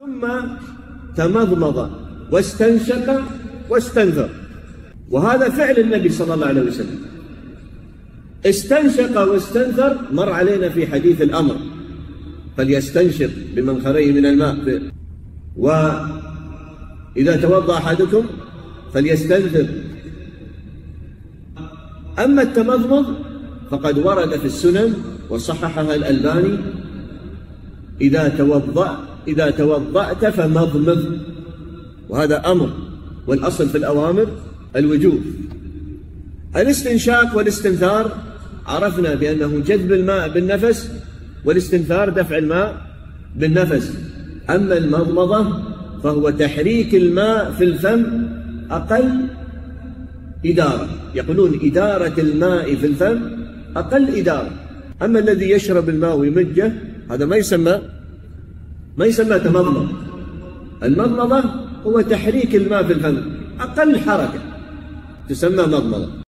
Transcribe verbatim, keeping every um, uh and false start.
ثم تمضمض واستنشق واستنثر، وهذا فعل النبي صلى الله عليه وسلم. استنشق واستنثر مر علينا في حديث الأمر، فليستنشق بمنخريه من الماء، وإذا توضأ أحدكم فليستنثر. أما التمضمض فقد ورد في السنن وصححها الألباني: إذا توضأ إذا توضأت فمضمض، وهذا أمر، والأصل في الأوامر الوجوب. الاستنشاق والاستنثار عرفنا بأنه جذب الماء بالنفس، والاستنثار دفع الماء بالنفس. أما المضمضة فهو تحريك الماء في الفم أقل إدارة، يقولون إدارة الماء في الفم أقل إدارة. أما الذي يشرب الماء ويمجه هذا ما يسمى ما يسمى تمضمض. المضمضة هو تحريك الماء في الفم أقل حركة تسمى مضمضة.